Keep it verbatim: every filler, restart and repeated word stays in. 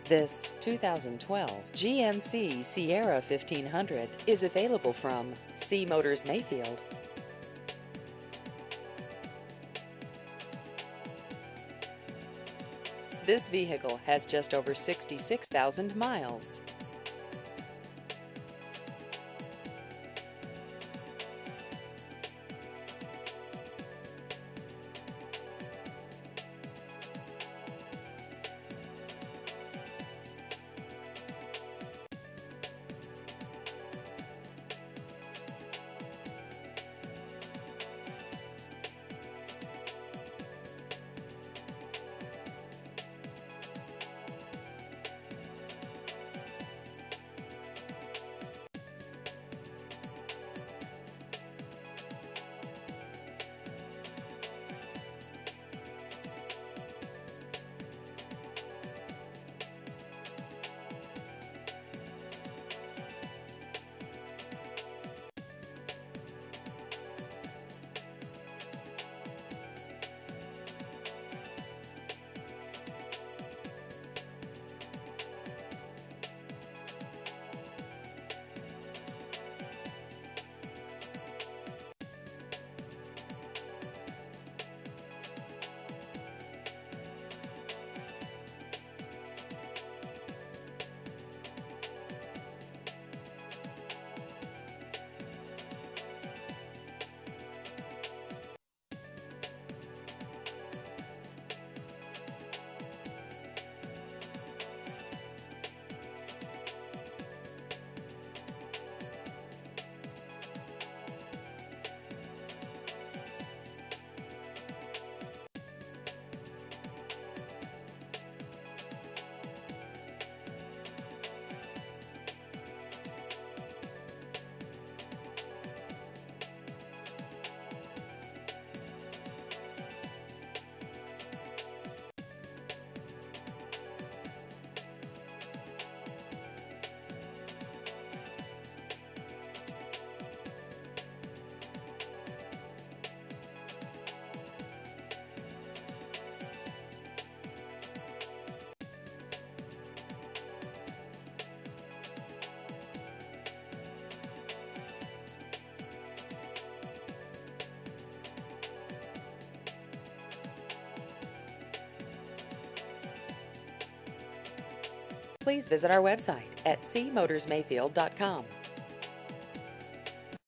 This two thousand twelve G M C Sierra fifteen hundred is available from C Motors Mayfield. This vehicle has just over sixty-six thousand miles. Please visit our website at c motors mayfield dot com.